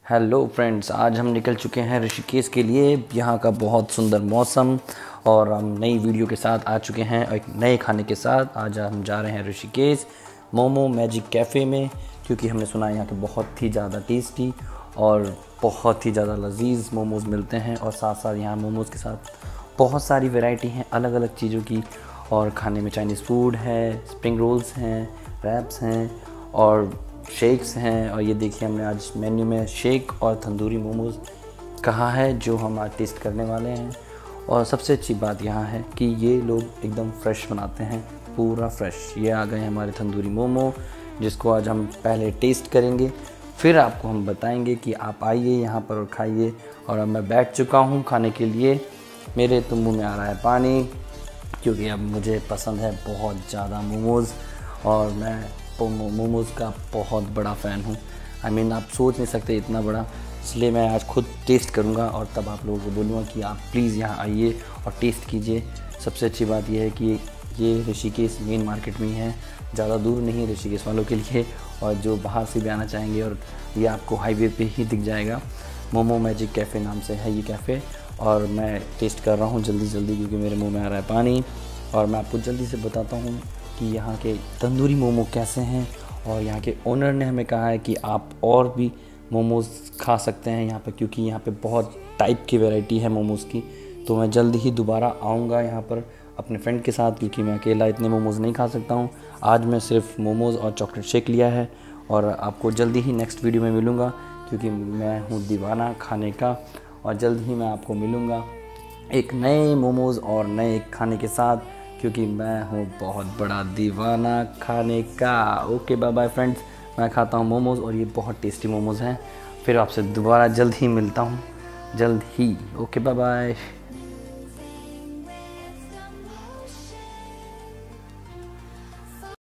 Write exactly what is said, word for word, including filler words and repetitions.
Hello friends, आज हम निकल चुके हैं ऋषिकेश के लिए। यहाँ का बहुत सुंदर मौसम और हम नई वीडियो के साथ आ चुके हैं एक नए खाने के साथ। आज हम जा रहे हैं ऋषिकेश मोमो मैजिक कैफ़े में, क्योंकि हमने सुना है यहाँ के बहुत ही ज़्यादा टेस्टी और बहुत ही ज़्यादा लजीज मोमोज़ मिलते हैं। और साथ साथ यहाँ मोमोज़ के साथ बहुत सारी वैरायटी हैं अलग अलग चीज़ों की। और खाने में चाइनीज़ फूड है, स्प्रिंग रोल्स हैं, रैप्स हैं और शेक्स हैं। और ये देखिए, हमने आज मेन्यू में शेक और तंदूरी मोमोज़ कहा है जो हम आज टेस्ट करने वाले हैं। और सबसे अच्छी बात यहाँ है कि ये लोग एकदम फ्रेश बनाते हैं, पूरा फ्रेश। ये आ गए हमारे तंदूरी मोमो, जिसको आज हम पहले टेस्ट करेंगे, फिर आपको हम बताएंगे कि आप आइए यहाँ पर और खाइए। और अब मैं बैठ चुका हूँ खाने के लिए। मेरे तो मुँह में आ रहा है पानी, क्योंकि अब मुझे पसंद है बहुत ज़्यादा मोमोज़ और मैं मोमोज़ का बहुत बड़ा फ़ैन हूँ। आई मीन आप सोच नहीं सकते इतना बड़ा। इसलिए मैं आज खुद टेस्ट करूँगा और तब आप लोगों को बोलूँगा कि आप प्लीज़ यहाँ आइए और टेस्ट कीजिए। सबसे अच्छी बात यह है कि ये ऋषिकेश मेन मार्केट में ही है, ज़्यादा दूर नहीं है ऋषिकेश वालों के लिए। और जो बाहर से भी आना चाहेंगे, और ये आपको हाईवे पे ही दिख जाएगा। मोमो मैजिक कैफ़े नाम से है ये कैफ़े। और मैं टेस्ट कर रहा हूँ जल्दी जल्दी, क्योंकि मेरे मुँह में आ रहा है पानी। और मैं आपको जल्दी से बताता हूँ कि यहाँ के तंदूरी मोमो कैसे हैं। और यहाँ के ओनर ने हमें कहा है कि आप और भी मोमोज़ खा सकते हैं यहाँ पर, क्योंकि यहाँ पे बहुत टाइप की वैरायटी है मोमोज़ की। तो मैं जल्दी ही दोबारा आऊँगा यहाँ पर अपने फ्रेंड के साथ, क्योंकि मैं अकेला इतने मोमोज़ नहीं खा सकता हूँ। आज मैं सिर्फ मोमोज़ और चॉकलेट शेक लिया है। और आपको जल्दी ही नेक्स्ट वीडियो में मिलूँगा, क्योंकि मैं हूँ दीवाना खाने का। और जल्द ही मैं आपको मिलूँगा एक नए मोमोज़ और नए खाने के साथ, क्योंकि मैं हूँ बहुत बड़ा दीवाना खाने का। ओके बाय बाय फ्रेंड्स, मैं खाता हूँ मोमोज़ और ये बहुत टेस्टी मोमोज़ हैं। फिर आपसे दोबारा जल्द ही मिलता हूँ, जल्द ही। Okay bye bye.